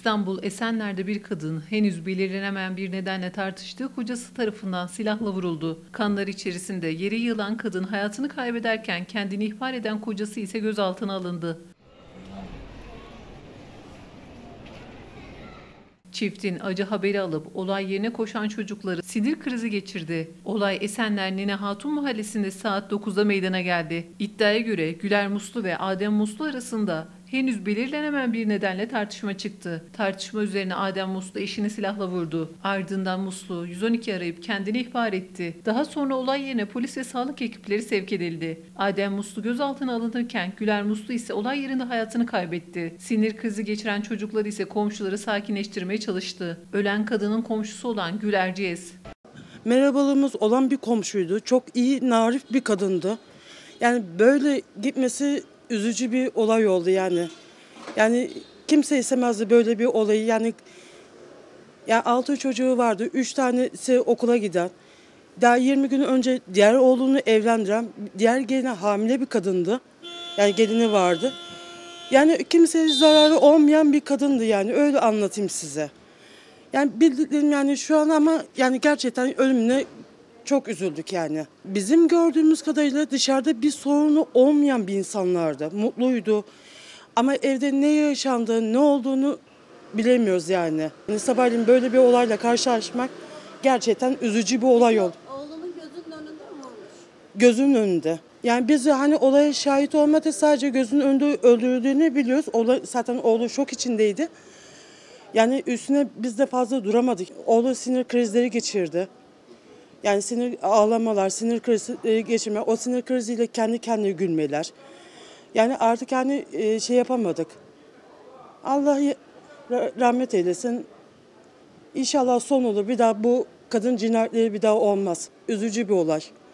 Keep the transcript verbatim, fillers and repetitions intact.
İstanbul Esenler'de bir kadın henüz belirlenemeyen bir nedenle tartıştığı kocası tarafından silahla vuruldu. Kanlar içerisinde yere yığılan kadın hayatını kaybederken kendini ihbar eden kocası ise gözaltına alındı. Çiftin acı haberi alıp olay yerine koşan çocukları sinir krizi geçirdi. Olay Esenler Nene Hatun Mahallesi'nde saat dokuzda meydana geldi. İddiaya göre Güler Muslu ve Adem Muslu arasında henüz belirlenemeyen bir nedenle tartışma çıktı. Tartışma üzerine Adem Muslu eşini silahla vurdu. Ardından Muslu yüz on iki arayıp kendini ihbar etti. Daha sonra olay yerine polis ve sağlık ekipleri sevk edildi. Adem Muslu gözaltına alınırken Güler Muslu ise olay yerinde hayatını kaybetti. Sinir krizi geçiren çocuklar ise komşuları sakinleştirmeye çalıştı. Ölen kadının komşusu olan Gül Erciyes. Merhabalığımız olan bir komşuydu. Çok iyi, narif bir kadındı. Yani böyle gitmesi üzücü bir olay oldu yani. Yani kimse istemezdi böyle bir olayı. Yani yani altı çocuğu vardı. Üç tanesi okula giden. Daha yirmi gün önce diğer oğlunu evlendiren, diğer geline hamile bir kadındı. Yani gelini vardı. Yani kimseye zararı olmayan bir kadındı yani. Öyle anlatayım size. Yani bildiklerim yani şu an ama yani gerçekten ölümüne çok üzüldük yani. Bizim gördüğümüz kadarıyla dışarıda bir sorunu olmayan bir insanlardı. Mutluydu. Ama evde ne yaşandığı, ne olduğunu bilemiyoruz yani. yani sabahleyin böyle bir olayla karşılaşmak gerçekten üzücü bir olay oldu. Oğlunun gözünün önünde mi olmuş? Gözünün önünde. Yani biz hani olaya şahit olmadı, sadece gözünün önünde öldürüldüğünü biliyoruz. Olay, zaten oğlu şok içindeydi. Yani üstüne biz de fazla duramadık. Oğlu sinir krizleri geçirdi. Yani sinir ağlamalar, sinir krizi geçirme, o sinir kriziyle kendi kendine gülmeler. Yani artık yani şey yapamadık. Allah rahmet eylesin. İnşallah son olur. Bir daha bu kadın cinayetleri bir daha olmaz. Üzücü bir olay.